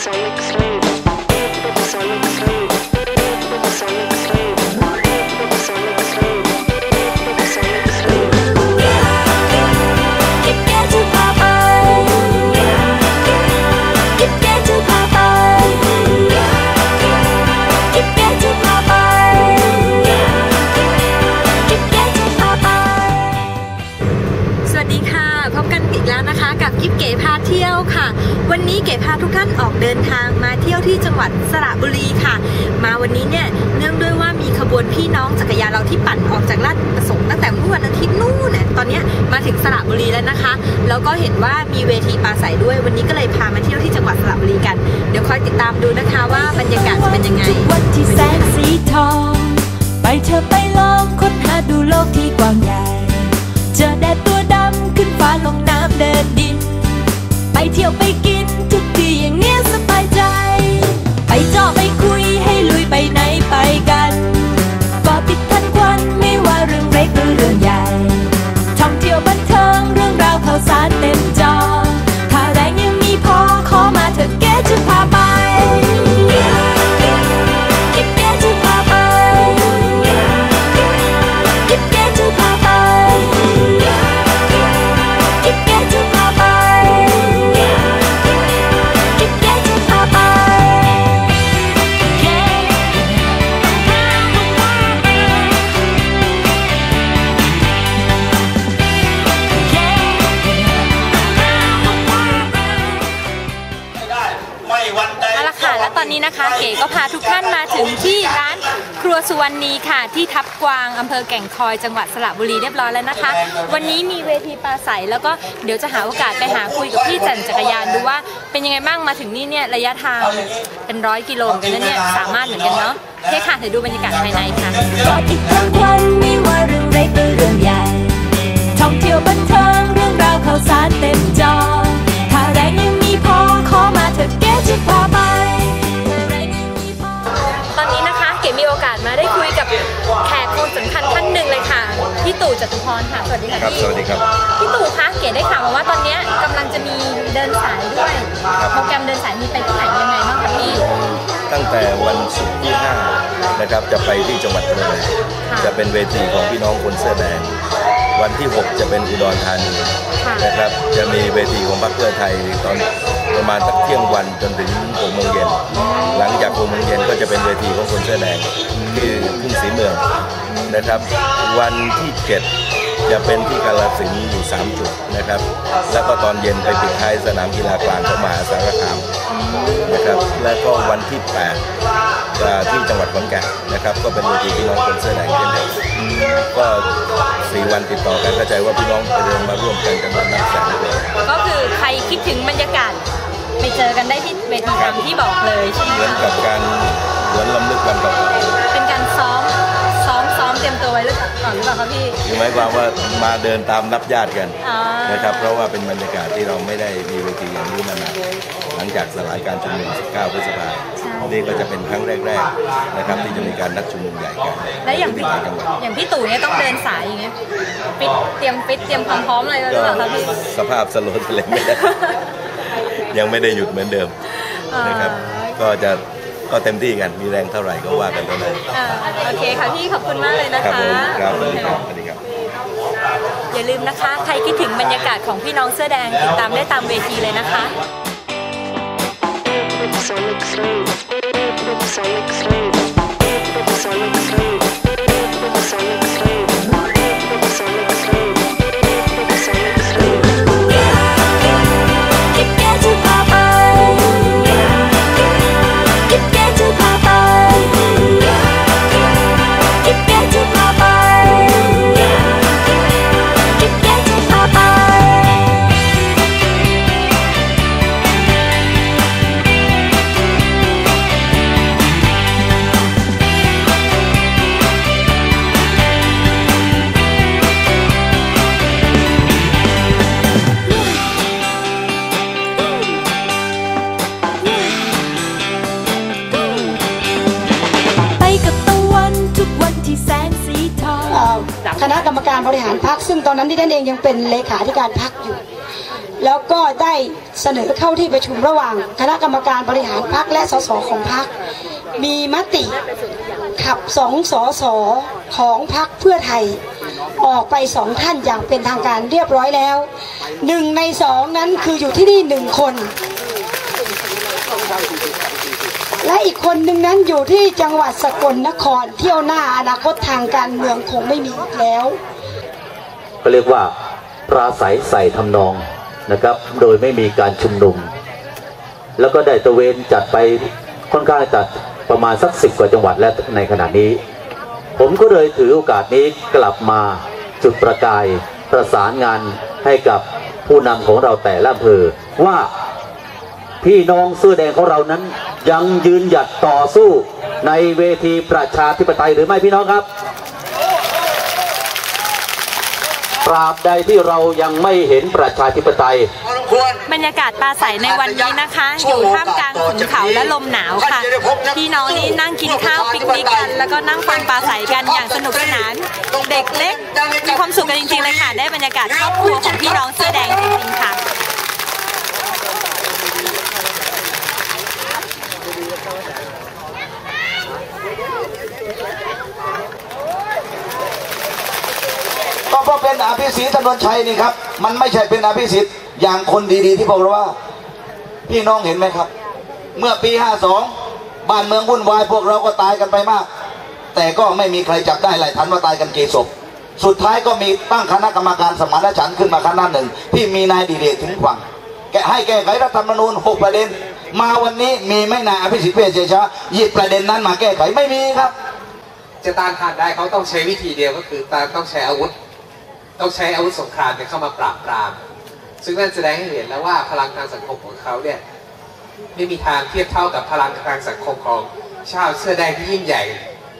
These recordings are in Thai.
วันนี้เก๋พาทุกท่านออกเดินทางมาเที่ยวที่จังหวัดสระบุรีค่ะมาวันนี้เนี่ยเนื่องด้วยว่ามีขบวนพี่น้องจักรยานเราที่ปั่นออกจากราชประสงค์ตั้งแต่เมื่อวันอาทิตย์นู่นเนี่ยตอนนี้มาถึงสระบุรีแล้วนะคะแล้วก็เห็นว่ามีเวทีปราศัยด้วยวันนี้ก็เลยพามาเที่ยวที่จังหวัดสระบุรีกันเดี๋ยวคอยติดตามดูนะคะว่าบรรยากาศจะเป็นยังไงวันที่แสงสีทองไปเธอไปลองค้นหาดูโลกที่กว้างใหญ่เจอแดดตัวดำขึ้นฟ้าลงน้ำเดินดินไปเที่ยวไปกินทุกที่อย่างเนี้ยสบายใจไปเจาะไปคุยให้ลุยไปไหนไปกันก็ติดทันควันไม่ว่าเรื่องเล็กหรือเรื่องใหญ่ท่องเที่ยวบันเทิงเรื่องราวข่าวสารเต็มจอถ้าแรงยังมีพอขอมาเถอะแกจะพาไปตอนนี้นะคะเก๋ก็พาทุกท่านมาถึงที่ร้านครัวสุวรรณีค่ะที่ทับกวางอำเภอแก่งคอยจังหวัดสระบุรีเรียบร้อยแล้วนะคะวันนี้มีเวทีปราศัยแล้วก็เดี๋ยวจะหาโอกาสไปหาคุยกับพี่จันจักรยานดูว่าเป็นยังไงบ้างมาถึงนี่เนี่ยระยะทางเป็น100 กิโลกันนะเนี่ยสามารถเหมือนกันเนาะโอเคค่ะเดี๋ยวดูบรรยากาศภายในค่ะก็ติดทั้งวันไม่ว่าเรื่องเล็กหรือเรื่องใหญ่ท่องเที่ยวบันเทิงเรื่องราวข่าวสารเต็มจอถ้าแรงยังมีพอขอมาเถอะแกจะพาไปตอนนี้นะคะเก๋มีโอกาสมาได้คุยกับแขกคนสำคัญท่านหนึ่งเลยค่ะพี่ตู่จตุพรค่ะสวัสดีค่ะพี่สวัสดีครับพี่ตู่คะเก๋ได้ข่าวมาว่าตอนนี้กำลังจะมีเดินสายด้วยโปรแกรมเดินสายมีไปที่ไหนยังไงบ้างคะพี่ตั้งแต่วันศุกร์ที่5นะครับจะไปที่จังหวัดเลยจะเป็นเวทีของพี่น้องคนเสื้อแดงวันที่6จะเป็นอุดรธานีนะครับจะมีเวทีของพรรคเพื่อไทยตอนประมาณสักเที่ยงวันจนถึง6 โมงเย็นหลังจาก6 โมงเย็นก็จะเป็นเวทีของคนเสื้อแดงที่ทุ่งศรีเมืองนะครับวันที่7จะเป็นที่กาฬสินธุ์อยู่3 จุดนะครับแล้วก็ตอนเย็นไปปิดท้ายสนามกีฬากลางของมหาสารคามนะครับแล้วก็วันที่8ที่จังหวัดขอนแก่นนะครับก็เป็นเวทีพี่น้องคนเสื้อแดงเช่นเดิมก็4 วันติดต่อกันเข้าใจว่าพี่น้องเดินมาร่วมกันจำนวนนับแสนคนก็คือใครคิดถึงบรรยากาศไปเจอกันได้ที่เวทีตามที่บอกเลยใช่ไหมเหมือนกับการหวนรำลึกวันเก่าเป็นการซ้อมเตรียมตัวไว้ก่อนหรือเปล่าครับพี่คือหมายความว่ามาเดินตามนับญาติกันนะครับเพราะว่าเป็นบรรยากาศที่เราไม่ได้มีเวทีอย่างนี้มานานหลังจากสลายการชุมนุม19 พฤษภาคมนี่ก็จะเป็นครั้งแรกๆนะครับที่จะมีการนัดชุมนุมใหญ่กันและอย่างพี่ตู่เนี่ยต้องเดินสายอย่างเงี้ยเตรียมความพร้อมอะไรแล้วหรือเปล่าครับพี่สภาพสโลว์เลยไม่ได้ยังไม่ได้หยุดเหมือนเดิมนะครับก็เต็มที่กันมีแรงเท่าไหร่ก็ว่ากันเท่านั้นโอเคค่ะพี่ขอบคุณมากเลยนะคะครับสวัสดีครับอย่าลืมนะคะใครคิดถึงบรรยากาศของพี่น้องเสื้อแดงติดตามได้ตามเวทีเลยนะคะคณะกรรมการบริหารพรรคซึ่งตอนนั้นที่ท่านเองยังเป็นเลขาธิการพรรคอยู่แล้วก็ได้เสนอเข้าที่ประชุมระหว่างคณะกรรมการบริหารพรรคและสสของพรรคมีมติขับ2 สสของพรรคเพื่อไทยออกไป2 ท่านอย่างเป็นทางการเรียบร้อยแล้ว1 ใน 2นั้นคืออยู่ที่นี่1 คนและอีกคนหนึ่งนั้นอยู่ที่จังหวัดสกลนครเที่ยวหน้าอนาคตทางการเมืองคงไม่มีแล้วก็เรียกว่าปราศัยใส่ทำนองนะครับโดยไม่มีการชุมนุมแล้วก็ได้ตระเวนจัดไปค่อนข้างจัดประมาณสัก10 กว่าจังหวัดและในขณะนี้ผมก็เลยถือโอกาสนี้กลับมาจุดประกายประสานงานให้กับผู้นำของเราแต่ละอำเภอว่าพี่น้องเสื้อแดงของเรานั้นยังยืนหยัดต่อสู้ในเวทีประชาธิปไตยหรือไม่พี่น้องครับตราบใดที่เรายังไม่เห็นประชาธิปไตยบรรยากาศปราศัยในวันนี้นะคะอยู่ท่ามกลางขุนเขาและลมหนาวค่ะพี่น้องนี่นั่งกินข้าวปิกนิกกันแล้วก็นั่งฟังปราศัยกันอย่างสนุกสนานเด็กเล็กมีความสุขกันจริงๆเลยค่ะได้บรรยากาศครอบครัวของพี่น้องเสื้อแดงจริงๆค่ะก็เพราะเป็นอภิสิทธิ์ถนนชัยนี่ครับมันไม่ใช่เป็นอภิสิทธิ์อย่างคนดีๆที่บอกเราว่าพี่น้องเห็นไหมครับเมื่อปี52บ้านเมืองวุ่นวายพวกเราก็ตายกันไปมากแต่ก็ไม่มีใครจับได้หลายทันว่าตายกันกี่ศพสุดท้ายก็มีตั้งคณะกรรมการสมานฉันท์ขึ้นมาคณะหนึ่งที่มีนายดิเรกถึงฝั่งให้แก้ไขรัฐธรรมนูญ6 ประเด็นมาวันนี้มีไม่นายอภิสิทธิ์เวชชาหยิบประเด็นนั้นมาแก้ไขไม่มีครับจะต้านทานได้เขาต้องใช้วิธีเดียวก็คือต้องใช้อาวุธสงครามเข้ามาปราบปรามซึ่งนั่นแสดงให้เห็นแล้วว่าพลังทางสังคมของเขาเนี่ยไม่มีทางเทียบเท่ากับพลังทางสังคมของชาวเสื้อแดงที่ยิ่งใหญ่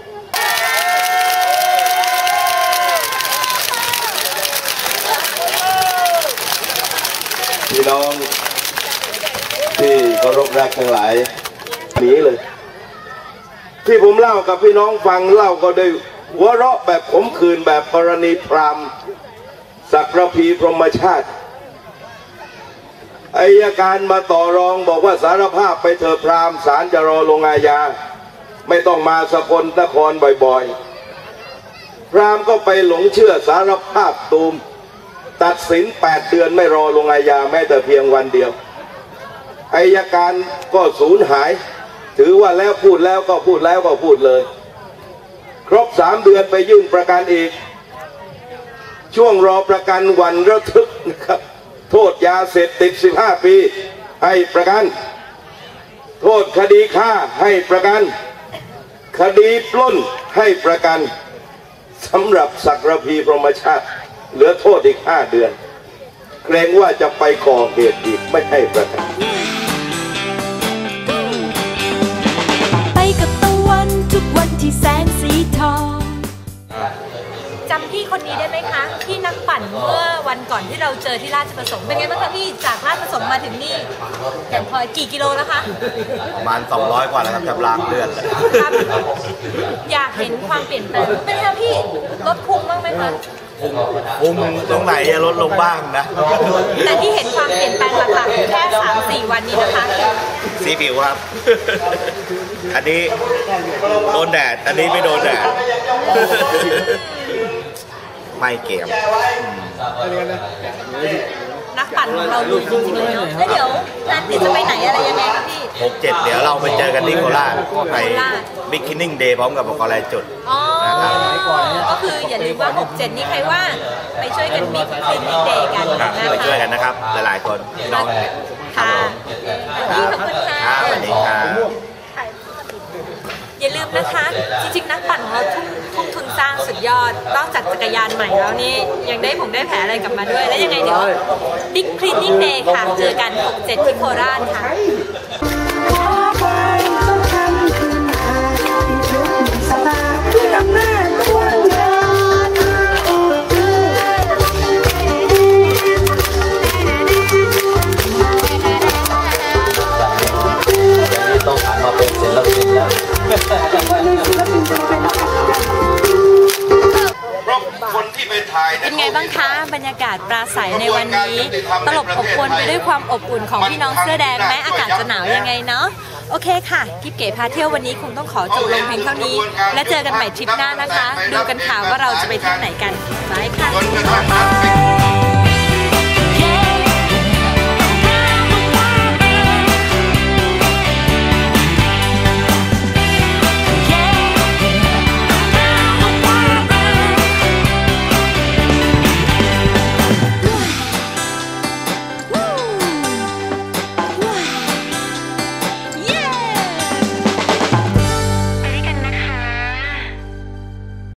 พี่น้องที่เคารพรักทั้งหลายนี้เลยที่ผมเล่ากับพี่น้องฟังเล่าก็ได้หัวเราะแบบขมขื่นแบบกรณีพราหมณ์ศักรพีพรหมชาติอัยการมาต่อรองบอกว่าสารภาพไปเถอะพราหมณ์ศาลจะรอลงอาญาไม่ต้องมาสกลนครบ่อยๆพราหมณ์ก็ไปหลงเชื่อสารภาพตูมตัดสิน8 เดือนไม่รอลงอาญาแม้แต่เพียงวันเดียวอัยการก็สูญหายถือว่าแล้วพูดแล้วก็พูดแล้วก็พูดเลยครบ3 เดือนไปยื่นประกันอีกช่วงรอประกันวันระทึกนะครับโทษยาเสพติด15 ปีให้ประกันโทษคดีฆ่าให้ประกันคดีปล้นให้ประกันสำหรับศักรพีพรหมชาติเหลือโทษอีก5 เดือนเกรงว่าจะไปก่อเหตุอีกไม่ให้ประกันไปกับตะวันทุกวันที่แสงสีทองจำพี่คนนี้ได้ไหมคะพี่นักปั่นเมื่อวันก่อนที่เราเจอที่ราชประสงค์เป็นไงบ้างคะพี่จากราชประสงค์มาถึงนี่แก่งคอยกี่กิโลแล้วคะประมาณ200 กว่าแล้วครับจับลางเลือดเลยอยากเห็นความเปลี่ยนแปลงเป็นไงพี่ลดพุงบ้างไหมคะพุงตรงไหนจะลดลงบ้างนะแต่ที่เห็นความเปลี่ยนแปลงหลักๆแค่ 3-4 วันนี้นะคะสีผิวครับอันนี้โดนแดดอันนี้ไม่โดนแดดไม่เกี่ยวนักปั่นของเราลุยจริงๆเลยเนาะแล้วเดี๋ยวร้านติดจะไปไหนอะไรยังไงครับพี่ 6-7เดี๋ยวเราไปเจอกันที่โคราชไปบิ๊กคินนิ่งเดย์พร้อมกับกอลายจุดก็คืออย่าลืมว่า6-7นี่ใครว่าไปช่วยกันบิ๊กคินนิ่งเดย์กันนะคะไปช่วยกันนะครับหลายๆคนน้องค่ะขอบคุณค่ะสวัสดีค่ะอย่าลืมนะคะจริงๆนักปั่นของเราทุ่มทุนสร้างสุดยอดนอกจากจักรยานใหม่แล้วนี่ยังได้แผลอะไรกลับมาด้วยแล้วยังไงเดี๋ยว Big Cleaning Day ค่ะเจอกัน 6-7 ที่โคราชค่ะต้องหันมาเป็นศิลปินแล้วคนที่ไปถ่ายเป็นไงบ้างคะบรรยากาศปราศัยในวันนี้ตลบอบอวลไปด้วยความอบอุ่นของพี่น้องเสื้อแดงแม้อากาศจะหนาวยังไงเนาะโอเคค่ะทิปเก๋พาเที่ยววันนี้คงต้องขอจบลงเพียงเท่านี้และเจอกันใหม่ทริปหน้านะคะดูกันค่ะว่าเราจะไปเที่ยวไหนกันบายค่ะ